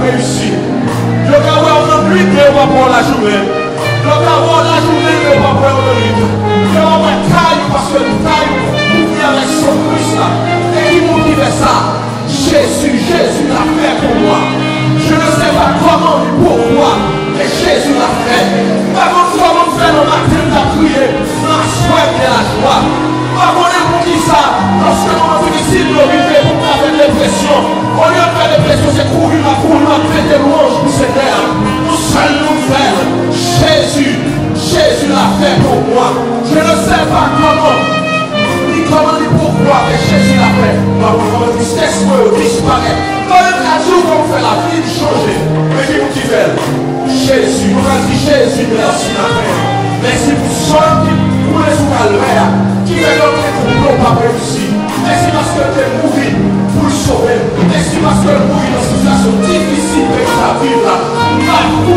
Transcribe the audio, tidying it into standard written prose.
réussi. Je vais avoir une nuit de pour la journée. Je vais avoir la journée de pour la nuit. Je vais avoir taille parce que taille pour venir avec son Christ là. Et qui motive ça? Jésus l'a fait pour moi. Je ne sais pas comment ni pourquoi, mais Jésus l'a fait. Pas comment faire le matin de prier, ma soif et la joie. Pas comment dit ça, lorsque nous difficile de vivre pour faire des dépressions. Au lieu de faire des dépressions, c'est courir, faire des louanges pour ces terres. Nous seuls nous faire. Jésus l'a fait pour moi. Je ne sais pas comment. Comment dit pourquoi, mais Jésus l'a fait. Quand on tristesse disparaît. Dans le cas où on fait la vie changer. Mais qui vous dit Jésus, on a dit Jésus, merci la paix. Merci pour ceux qui coulent sous calvaire, qui fait l'autre pour nous pas réussir. Merci parce que tu es mouru pour le sauver. Merci parce que tu es mouru dans une situation difficile de ta vie là.